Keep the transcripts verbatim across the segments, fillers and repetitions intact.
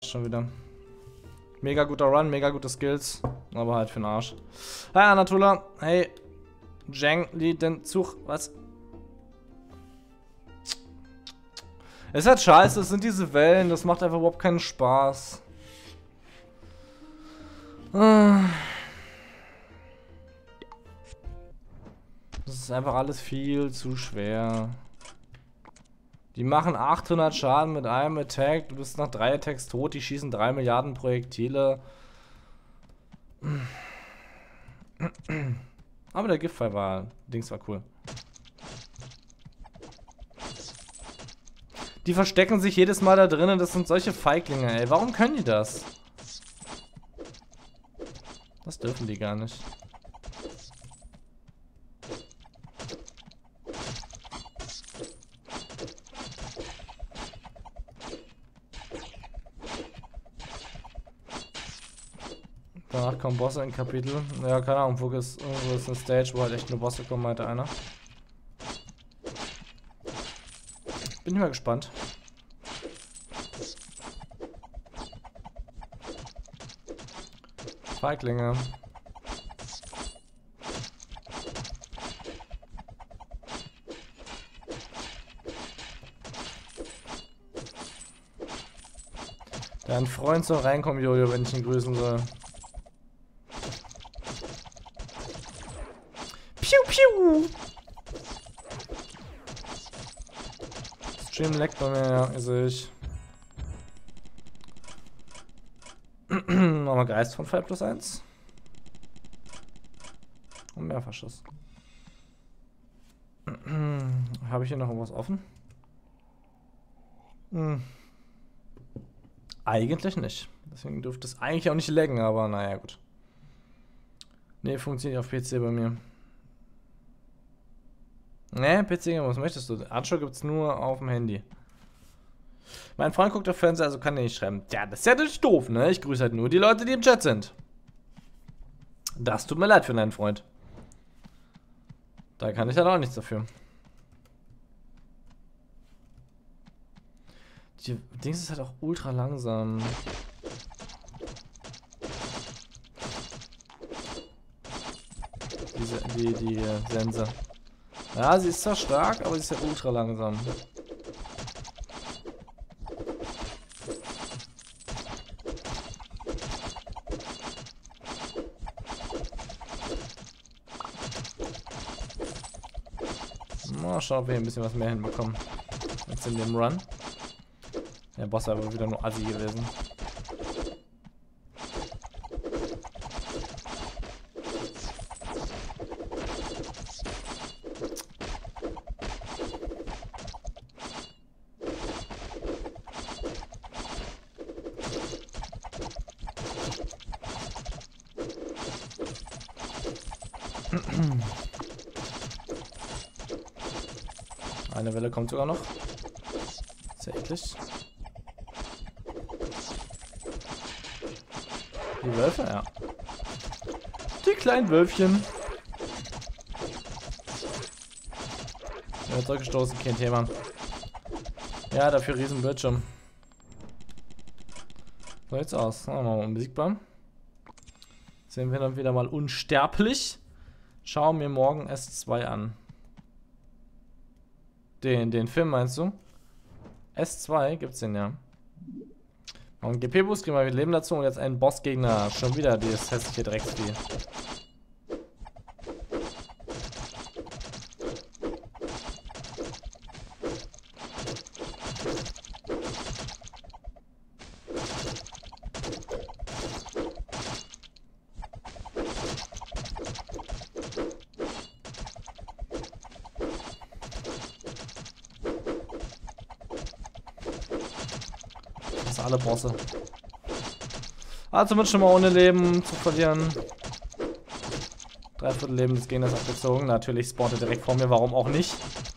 schon wieder. Mega guter Run, mega gute Skills. Aber halt für den Arsch. Hi Anatola. Hey. Zhang Li den Zug. Was? Es ist halt scheiße, es sind diese Wellen. Das macht einfach überhaupt keinen Spaß. Das ist einfach alles viel zu schwer. Die machen achthundert Schaden mit einem Attack. Du bist nach drei Attacks tot. Die schießen drei Milliarden Projektile. Aber der Giftfall war... Dings war cool. Die verstecken sich jedes Mal da drinnen. Das sind solche Feiglinge, ey. Warum können die das? Das dürfen die gar nicht. Danach kommen Bosse in Kapitel. Ja, keine Ahnung, wo ist, irgendwo ist eine Stage, wo halt echt nur Bosse kommen, meinte einer. Bin ich mal gespannt. Feiglinge. Dein Freund soll reinkommen, Jojo, wenn ich ihn grüßen soll. Piu, piu! Stream leckt bei mir, ja, sehe ich. Nochmal Geist von Fall plus eins. Und Mehrfachschuss. Habe ich hier noch irgendwas offen? Hm. Eigentlich nicht. Deswegen dürfte es eigentlich auch nicht laggen, aber naja, gut. Ne, funktioniert auf P C bei mir. Ne, P C, was möchtest du? Archer gibt's nur auf dem Handy. Mein Freund guckt auf Fernseher, also kann er nicht schreiben. Ja, das ist ja nicht doof, ne? Ich grüße halt nur die Leute, die im Chat sind. Das tut mir leid für deinen Freund. Da kann ich halt auch nichts dafür. Die Dings ist halt auch ultra langsam. Diese, die, die äh, Sense. Ja, sie ist zwar stark, aber sie ist ja ultra langsam. Mal schauen, ob wir hier ein bisschen was mehr hinbekommen. Jetzt in dem Run. Der Boss war aber wieder nur assi gewesen. Eine Welle kommt sogar noch. Sehr eklig. Die Wölfe, ja. Die kleinen Wölfchen. Ja, zurückgestoßen, kein Thema. Ja, dafür riesen Bildschirm. So jetzt aus. Machen wir mal unbesiegbar. Sehen wir dann wieder mal unsterblich. Schau mir morgen S zwei an. Den, den Film meinst du? S zwei gibt's den ja. Und G P-Boost, kriegen wir mit Leben dazu und jetzt einen Bossgegner. Schon wieder dieses hässliche Drecksvieh. Alle Bosse. Also zumindest schon mal ohne Leben zu verlieren. Dreiviertel Leben des Gegners abgezogen. Natürlich spawnt er direkt vor mir, warum auch nicht.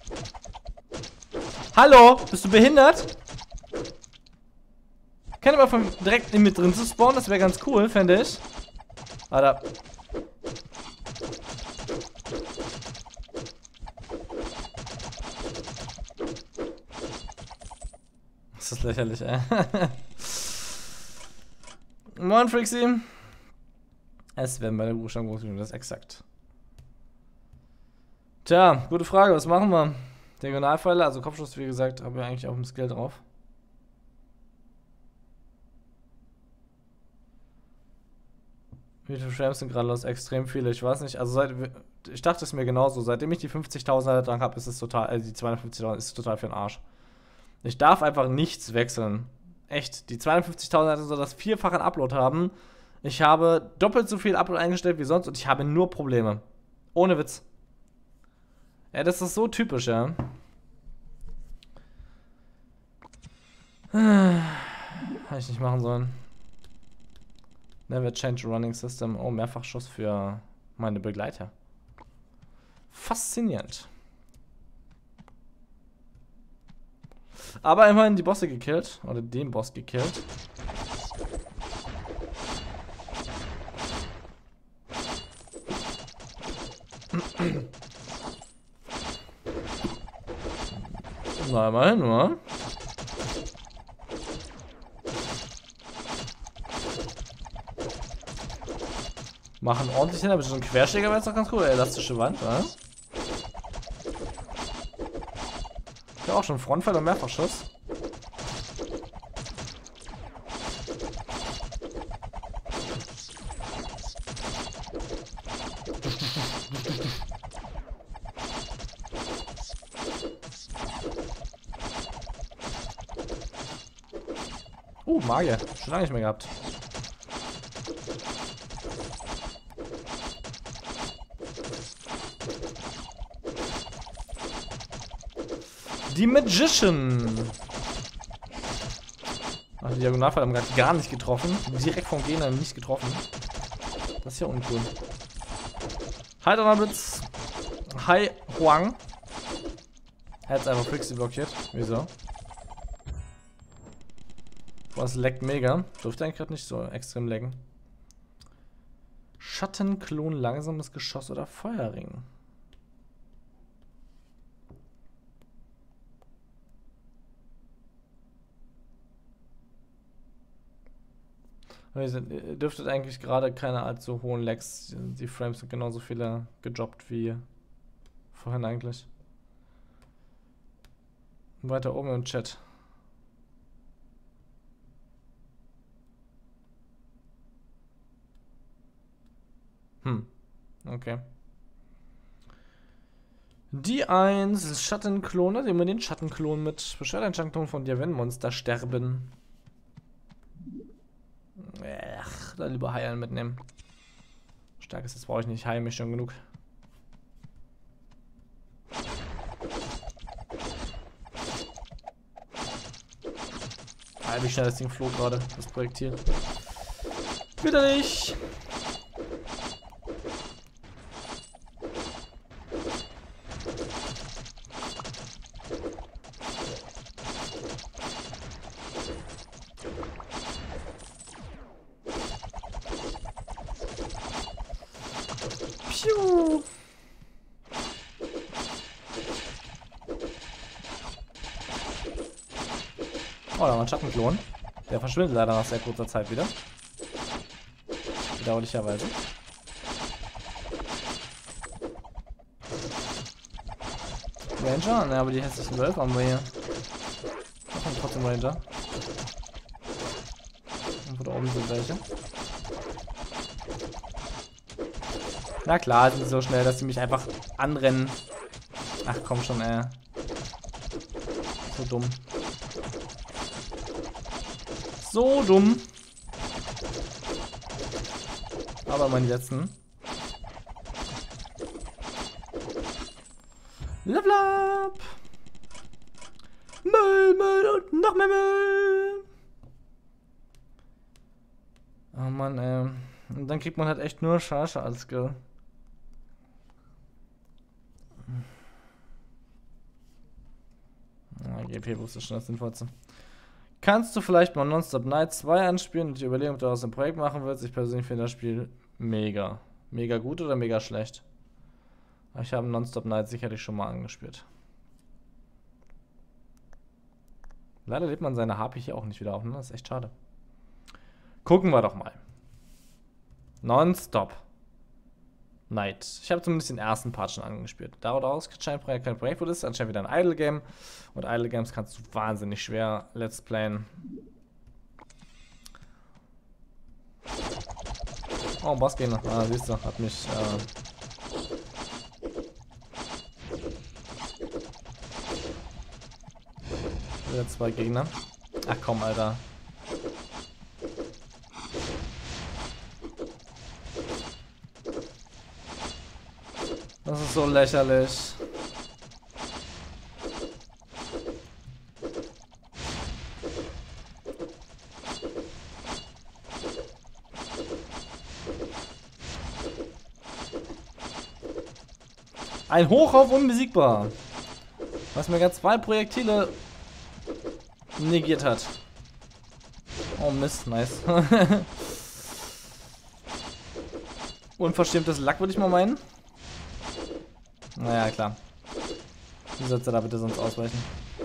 Hallo? Bist du behindert? Kann ich mal von direkt in mit drin zu spawnen? Das wäre ganz cool, fände ich. Alter. Das ist lächerlich, ey. Moin, Frixie. Es werden bei der Buchstaben groß, das ist exakt. Tja, gute Frage, was machen wir? Diagonalpfeile, also Kopfschuss, wie gesagt, haben wir eigentlich auch im Skill drauf. Wie viele Frames sind gerade los? Extrem viele, ich weiß nicht. Also seit, ich dachte es mir genauso, seitdem ich die fünfzigtausender dran habe, ist es total, also die zweihundertfünfzigtausend ist total für den Arsch. Ich darf einfach nichts wechseln. Echt, die zweihundertfünfzigtausend so das vierfache Upload haben. Ich habe doppelt so viel Upload eingestellt wie sonst und ich habe nur Probleme. Ohne Witz. Ja, das ist so typisch, ja. Hätte ich nicht machen sollen. Never change running system. Oh, Mehrfachschuss für meine Begleiter. Faszinierend. Aber immerhin die Bosse gekillt. Oder den Boss gekillt. Na, immerhin, oder? Machen ordentlich hin, aber so ein Querschläger wäre jetzt doch ganz cool. Elastische Wand, oder? Ja, auch schon Frontfall und Mehrfachschuss. Uh, Magier. Schon lange nicht mehr gehabt. Die Magician. Ach, die Diagonalpfeile haben gerade gar nicht getroffen. Direkt vom Gegner nicht getroffen. Das ist ja uncool. Hi, Donnerblitz. Hi, Huang. Er hat einfach Frixie blockiert. Wieso? Was leckt mega. Dürfte eigentlich gerade nicht so extrem lecken. Schattenklon, langsames Geschoss oder Feuerring. Ihr dürftet eigentlich gerade keine allzu hohen Lags. Die Frames sind genauso viele gedroppt wie vorhin eigentlich. Weiter oben im Chat. Hm, okay. Die eins, Schattenklon, nehmen wir den Schattenklon mit. Beschwerdeentscheidung von dir, wenn Monster sterben. Ach, dann lieber Heilen mitnehmen. Starkes, das brauche ich nicht. Heil mich schon genug. Ah, wie schnell das Ding flog gerade, das Projektil. Bitte nicht. Piu. Oh, da war ein Schattenklon. Der verschwindet leider nach sehr kurzer Zeit wieder. Bedauerlicherweise. Ranger? Ne, aber die hässlichen Wölfe haben wir hier. Noch ein trotzdem Ranger. Und da oben sind welche. Na klar, sind sie so schnell, dass sie mich einfach anrennen. Ach komm schon, ey. So dumm. So dumm. Aber meine letzten. Level up. Müll, Müll und noch mehr Müll. Oh Mann, ey. Und dann kriegt man halt echt nur Charge als Skill. Ah, G P wusste schon das Sinnvollste. Kannst du vielleicht mal Nonstop Night zwei anspielen und dir überlegen, ob du daraus ein Projekt machen willst? Ich persönlich finde das Spiel mega. Mega gut oder mega schlecht? Ich habe Nonstop Night sicherlich schon mal angespielt. Leider lebt man seine H P hier auch nicht wieder auf, ne? Das ist echt schade. Gucken wir doch mal. Nonstop. Night. Ich habe zumindest den ersten Part schon angespielt. Daraus scheint kein Projekt, wo das ist. Anscheinend wieder ein Idle Game. Und Idle Games kannst du wahnsinnig schwer Let's Playen. Oh, Bossgegner. Ah, siehst du, hat mich. Äh wieder zwei Gegner. Ach komm, Alter. Das ist so lächerlich. Ein Hoch auf unbesiegbar. Was mir gerade zwei Projektile negiert hat. Oh Mist, nice. Unverschämtes Lack, würde ich mal meinen. Naja, klar. Wie sollst du da bitte sonst ausweichen?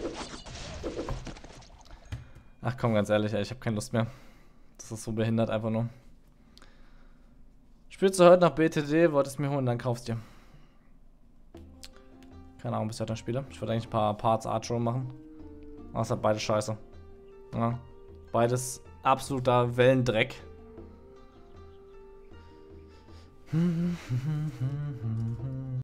Ach komm, ganz ehrlich, ey, ich habe keine Lust mehr. Das ist so behindert einfach nur. Spielst du heute nach B T D, wolltest mir holen, dann kaufst dir. Keine Ahnung, bis ich heute noch spiele. Ich wollte eigentlich ein paar Parts Archer machen. Außer beide scheiße. Ja. Beides absoluter Wellendreck.